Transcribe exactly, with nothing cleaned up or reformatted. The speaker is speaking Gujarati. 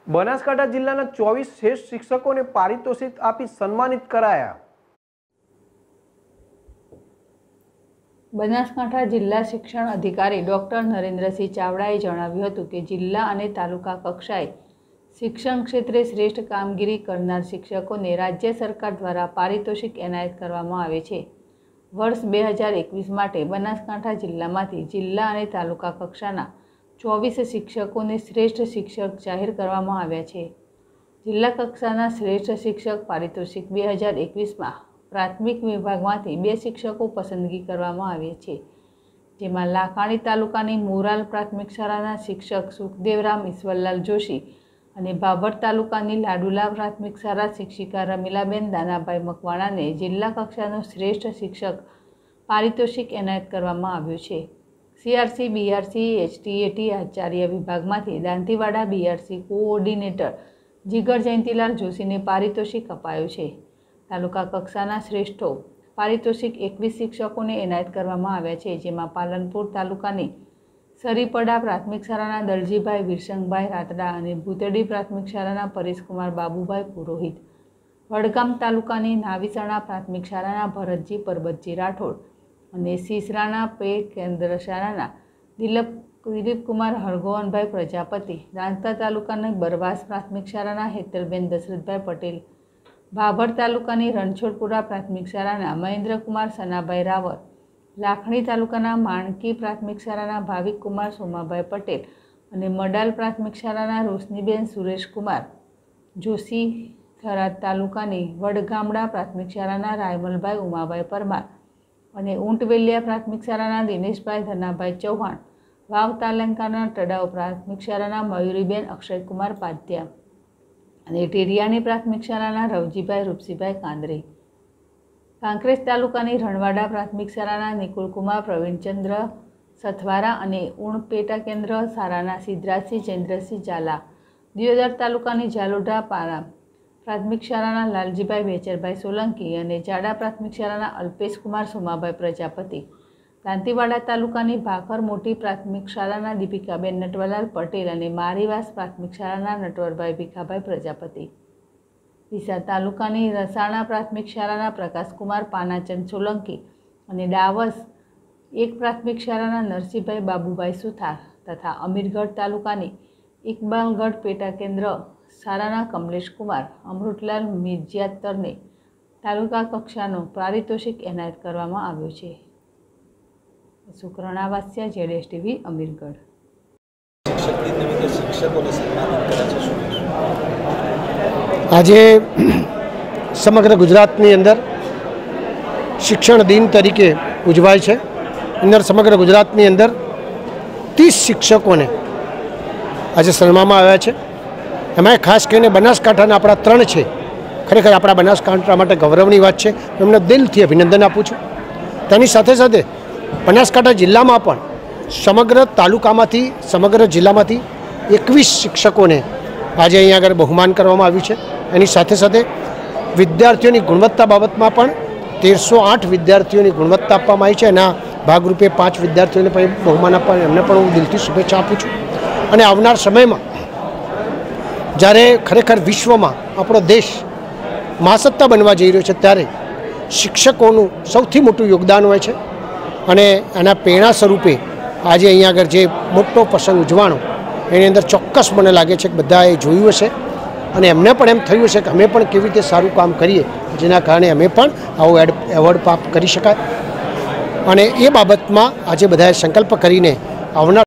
બનાસકાંઠા જિલ્લાના ચોવીस શ્રેષ્ઠ શિક્ષકોને પારિતોષિક આપી સન્માનિત કરાયા। બનાસકાંઠા જિલ્લા શિક્ષણ અધિકારી ડોક્ટર નરેન્દ્રસિંહ ચાવડાએ જણાવ્યું હતું કે જિલ્લા અને તાલુકા કક્ષાએ શિક્ષણ ક્ષેત્રે શ્રેષ્ઠ કામગીરી કરનાર શિક્ષકોને રાજ્ય સરકાર દ્વારા પારિતોષિક એનાયત કરવામાં આવે છે। વર્ષ બે હજાર એકવીસ માટે બનાસકાંઠા જિલ્લામાંથી જિલ્લા અને તાલુકા કક્ષાના ચોવીસ શિક્ષકોને શ્રેષ્ઠ શિક્ષક જાહેર કરવામાં આવ્યા છે। જિલ્લા કક્ષાના શ્રેષ્ઠ શિક્ષક પારિતોષિક બે હજાર એકવીસમાં પ્રાથમિક વિભાગમાંથી બે શિક્ષકો પસંદગી કરવામાં આવે છે, જેમાં લાખાણી તાલુકાની મોરાલ પ્રાથમિક શાળાના શિક્ષક સુખદેવરામ ઈશ્વરલાલ જોશી અને ભાભર તાલુકાની લાડુલા પ્રાથમિક શાળા શિક્ષિકા રમીલાબેન દાનાભાઈ મકવાણાને જિલ્લા કક્ષાનો શ્રેષ્ઠ શિક્ષક પારિતોષિક એનાયત કરવામાં આવ્યું છે। સીઆરસી બીઆરસી એચટીએટી આચાર્ય વિભાગમાંથી દાંતીવાડા બીઆરસી કોઓર્ડિનેટર જીગર જયંતિલાલ જોશીને પારિતોષિક અપાયું છે। તાલુકા કક્ષાના શ્રેષ્ઠો પારિતોષિક એકવીસ શિક્ષકોને એનાયત કરવામાં આવ્યા છે, જેમાં પાલનપુર તાલુકાની સરીપડા પ્રાથમિક શાળાના દરજીભાઈ વિરસંગભાઈ રાતડા અને ભૂતડી પ્રાથમિક શાળાના પરેશકુમાર બાબુભાઈ પુરોહિત, વડગામ તાલુકાની નાવીસણા પ્રાથમિક શાળાના ભરતજી પરબતજી રાઠોડ અને સીસરાના પે કેન્દ્ર શાળાના દિલીપ દિલીપકુમાર હરગોવનભાઈ પ્રજાપતિ, રાંતા તાલુકાની બરવાસ પ્રાથમિક શાળાના હેતલબેન દશરથભાઈ પટેલ, ભાભર તાલુકાની રણછોડપુરા પ્રાથમિક શાળાના મહેન્દ્રકુમાર સનાભાઈ રાવર, લાખણી તાલુકાના માણકી પ્રાથમિક શાળાના ભાવિકકુમાર સોમાભાઈ પટેલ અને મડાલ પ્રાથમિક શાળાના રોશનીબેન સુરેશકુમાર જોશી, થરાદ તાલુકાની વડગામડા પ્રાથમિક શાળાના રાયમલભાઈ ઉમાભાઈ પરમાર અને ઊંટવેલિયા પ્રાથમિક શાળાના દિનેશભાઈ ધનાભાઈ ચૌહાણ, વાવ તાલુકાના તળાવ પ્રાથમિક શાળાના મયુરીબેન અક્ષયકુમાર પાધ્યા અને ટેરિયાની પ્રાથમિક શાળાના રવજીભાઈ રૂપસીભાઈ કાંદરે, કાંકરેજ તાલુકાની રણવાડા પ્રાથમિક શાળાના નિકુલકુમાર પ્રવીણચંદ્ર સથવારા અને ઊણ પેટા કેન્દ્ર શાળાના સિદ્ધરાજસિંહ જયેન્દ્રસિંહ ઝાલા, દિયોદર તાલુકાની ઝાલોડા પારા પ્રાથમિક શાળાના લાલજીભાઈ બેચરભાઈ સોલંકી અને જાડા પ્રાથમિક શાળાના અલ્પેશકુમાર સોમાભાઈ પ્રજાપતિ, દાંતીવાડા તાલુકાની ભાખર મોટી પ્રાથમિક શાળાના દીપિકાબેન નટવરલાલ પટેલ અને મારીવાસ પ્રાથમિક શાળાના નટવરભાઈ ભીખાભાઈ પ્રજાપતિ, ડીસા તાલુકાની રસાણા પ્રાથમિક શાળાના પ્રકાશકુમાર પાનાચંદ સોલંકી અને ડાવસ એક પ્રાથમિક શાળાના નરસિંહભાઈ બાબુભાઈ સુથાર તથા અમીરગઢ તાલુકાની ઇકબાલગઢ પેટા કેન્દ્ર શાળાના કમલેશકુમાર અમૃતલાલ મિર્જિયાતરને તાલુકા કક્ષાનો પારિતોષિક એનાયત કરવામાં આવ્યો છે। શુક્રણાવાસ્યા જેડેશ ટીવી અમીરગઢ। આજે સમગ્ર ગુજરાતની અંદર શિક્ષણ દિન તરીકે ઉજવાય છે। અંદર સમગ્ર ગુજરાતની અંદર ત્રીસ શિક્ષકોને આજે સન્માનવામાં આવ્યા છે। એમાં ખાસ કરીને બનાસકાંઠાના આપણા ત્રણ છે, ખરેખર આપણા બનાસકાંઠા માટે ગૌરવની વાત છે। એમને દિલથી અભિનંદન આપું છું। તેની સાથે સાથે બનાસકાંઠા જિલ્લામાં પણ સમગ્ર તાલુકામાંથી સમગ્ર જિલ્લામાંથી એકવીસ શિક્ષકોને આજે અહીંયા આગળ બહુમાન કરવામાં આવ્યું છે। એની સાથે સાથે વિદ્યાર્થીઓની ગુણવત્તા બાબતમાં પણ તેરસો આઠ વિદ્યાર્થીઓની ગુણવત્તા આપવામાં આવી છે। એના ભાગરૂપે પાંચ વિદ્યાર્થીઓને પણ બહુમાન આપવા એમને પણ હું દિલથી શુભેચ્છા આપું છું। અને આવનાર સમયમાં જ્યારે ખરેખર વિશ્વમાં આપણો દેશ મહાસત્તા બનવા જઈ રહ્યો છે, ત્યારે શિક્ષકોનું સૌથી મોટું યોગદાન હોય છે। અને એના પ્રેરણા સ્વરૂપે આજે અહીંયા આગળ જે મોટો પ્રસંગ ઉજવાણો એની અંદર ચોક્કસ મને લાગે છે કે બધાએ જોયું હશે અને એમને પણ એમ થયું હશે કે અમે પણ કેવી રીતે સારું કામ કરીએ, જેના કારણે અમે પણ આવો એવોર્ડ પ્રાપ્ત કરી શકાય। અને એ બાબતમાં આજે બધાએ સંકલ્પ કરીને આવનાર